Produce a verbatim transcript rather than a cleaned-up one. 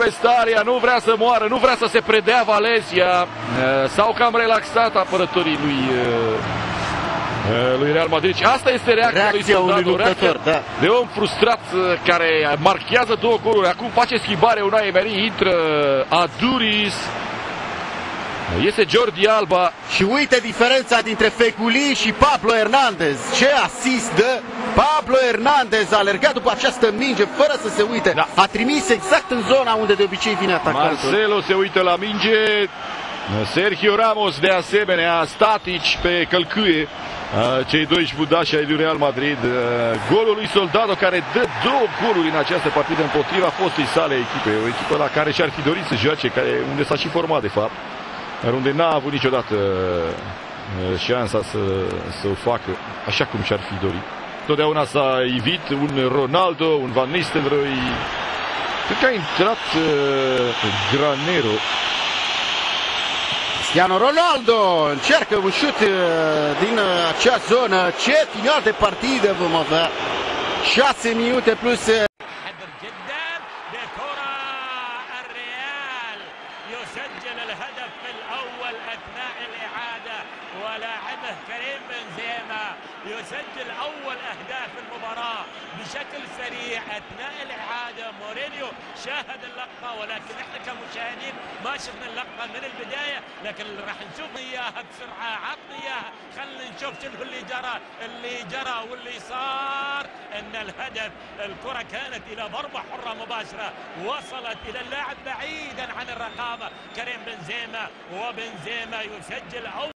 Vestaria, nu vrea să moară, nu vrea să se predea Valencia. S-au cam relaxat apărătorii lui, lui Real Madrid. Și asta este reacția, reacția lui Soldado, unui luptător, da. de om frustrat care marchează două goluri. Acum face schimbare Unai Emery, intră Aduriz. Iese Jordi Alba. Și uite diferența dintre Feguli și Pablo Hernandez. Ce asist dă Pablo Hernandez, a alergat după această minge fără să se uite. Da. A trimis exact în zona unde de obicei vine atacantul. Marcelo se uită la minge. Sergio Ramos de asemenea, statici pe călcâie. Cei doi șbudași ai lui Real Madrid. Golul lui Soldado, care dă două goluri în această partidă împotriva fostei sale echipe. O echipă la care și-ar fi dorit să joace, care, unde s-a și format de fapt, dar unde n-a avut niciodată șansa să, să o facă așa cum și-ar fi dorit. Totdeauna s-a ivit un Ronaldo, un Van Nistelrooy. Cred că a intrat uh, Granero. Cristiano Ronaldo încearcă un șut uh, din uh, acea zonă. Ce final de partidă vom avea. șase minute plus... Uh... يسجل الهدف الأول أثناء الإعادة ولاعبه كريم بنزيما يسجل أول أهداف المباراة بشكل سريع أثناء الإعادة. مورينيو شاهد اللقطة ولكن احنا كمشاهدين ما شفنا اللقطة من البداية، لكن راح نشوف إياها بسرعة. عطني إياها خلينا نشوف شنو اللي جرى اللي جرى واللي صار. أن الهدف الكرة كانت إلى ضربة حرة مباشرة وصلت إلى اللاعب بعيدا عن الرقابة كريم بنزيما، وبنزيما يسجل أول